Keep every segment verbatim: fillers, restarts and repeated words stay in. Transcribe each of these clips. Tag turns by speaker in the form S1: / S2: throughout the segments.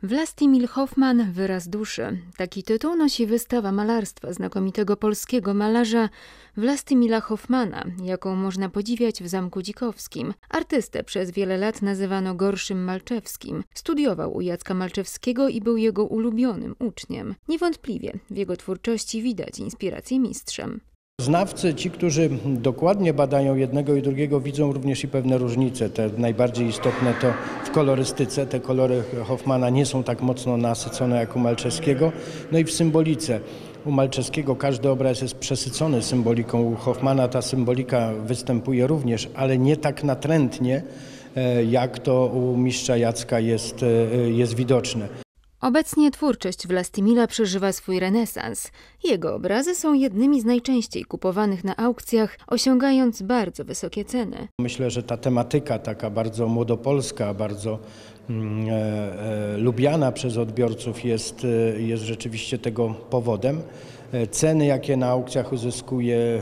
S1: Vlastimil Hoffmann – wyraz duszy. Taki tytuł nosi wystawa malarstwa znakomitego polskiego malarza Vlastimila Hoffmanna, jaką można podziwiać w Zamku Dzikowskim. Artystę przez wiele lat nazywano Gorszym Malczewskim. Studiował u Jacka Malczewskiego i był jego ulubionym uczniem. Niewątpliwie w jego twórczości widać inspirację mistrzem.
S2: Znawcy, ci, którzy dokładnie badają jednego i drugiego, widzą również i pewne różnice. Te najbardziej istotne to w kolorystyce. Te kolory Hoffmanna nie są tak mocno nasycone jak u Malczewskiego. No i w symbolice. U Malczewskiego każdy obraz jest przesycony symboliką. U Hoffmanna ta symbolika występuje również, ale nie tak natrętnie, jak to u mistrza Jacka jest, jest widoczne.
S1: Obecnie twórczość Vlastimila przeżywa swój renesans. Jego obrazy są jednymi z najczęściej kupowanych na aukcjach, osiągając bardzo wysokie ceny.
S2: Myślę, że ta tematyka taka bardzo młodopolska, bardzo mm, e, e, lubiana przez odbiorców jest, jest rzeczywiście tego powodem. Ceny, jakie na aukcjach uzyskuje,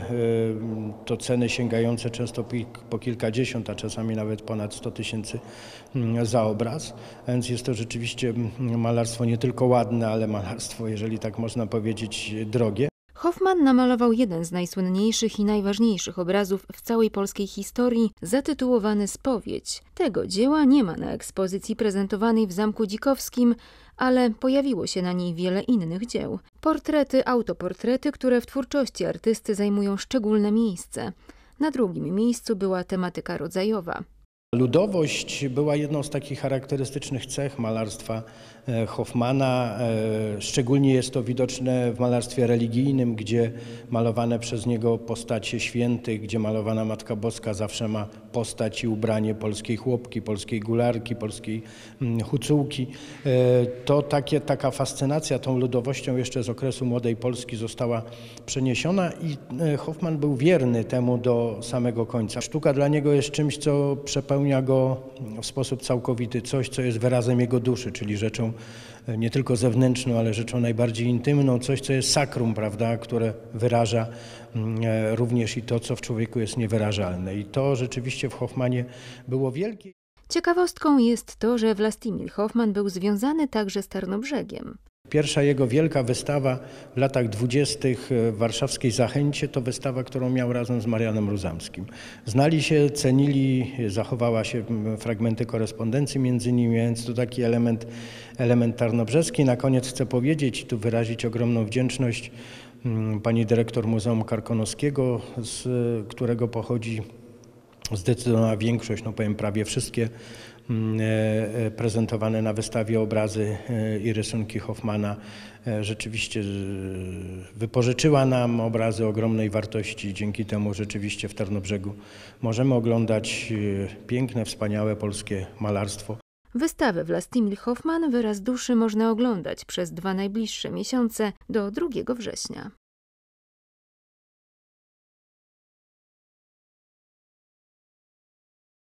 S2: to ceny sięgające często po kilkadziesiąt, a czasami nawet ponad sto tysięcy za obraz. A więc jest to rzeczywiście malarstwo nie tylko ładne, ale malarstwo, jeżeli tak można powiedzieć, drogie.
S1: Hoffmann namalował jeden z najsłynniejszych i najważniejszych obrazów w całej polskiej historii, zatytułowany Spowiedź. Tego dzieła nie ma na ekspozycji prezentowanej w Zamku Dzikowskim, ale pojawiło się na niej wiele innych dzieł. Portrety, autoportrety, które w twórczości artysty zajmują szczególne miejsce. Na drugim miejscu była tematyka rodzajowa.
S2: Ludowość była jedną z takich charakterystycznych cech malarstwa Hoffmanna. Szczególnie jest to widoczne w malarstwie religijnym, gdzie malowane przez niego postacie świętych, gdzie malowana Matka Boska zawsze ma postać i ubranie polskiej chłopki, polskiej gularki, polskiej hucułki. To takie, taka fascynacja tą ludowością jeszcze z okresu Młodej Polski została przeniesiona i Hoffmann był wierny temu do samego końca. Sztuka dla niego jest czymś, co przepełnia go w sposób całkowity, coś, co jest wyrazem jego duszy, czyli rzeczą nie tylko zewnętrzną, ale rzeczą najbardziej intymną, coś, co jest sakrum, prawda, które wyraża również i to, co w człowieku jest niewyrażalne. I to rzeczywiście w Hoffmannie było wielkie.
S1: Ciekawostką jest to, że Vlastimil Hoffmann był związany także z Tarnobrzegiem.
S2: Pierwsza jego wielka wystawa w latach dwudziestych w warszawskiej Zachęcie to wystawa, którą miał razem z Marianem Ruzamskim. Znali się, cenili, zachowała się fragmenty korespondencji między nimi, więc to taki element, element tarnobrzeski. Na koniec chcę powiedzieć i tu wyrazić ogromną wdzięczność pani dyrektor Muzeum Karkonoskiego, z którego pochodzi zdecydowana większość, no powiem prawie wszystkie prezentowane na wystawie obrazy i rysunki Hoffmanna. Rzeczywiście wypożyczyła nam obrazy ogromnej wartości. Dzięki temu rzeczywiście w Tarnobrzegu możemy oglądać piękne, wspaniałe polskie malarstwo.
S1: Wystawę Vlastimil Hoffmann – wyraz duszy można oglądać przez dwa najbliższe miesiące do drugiego września.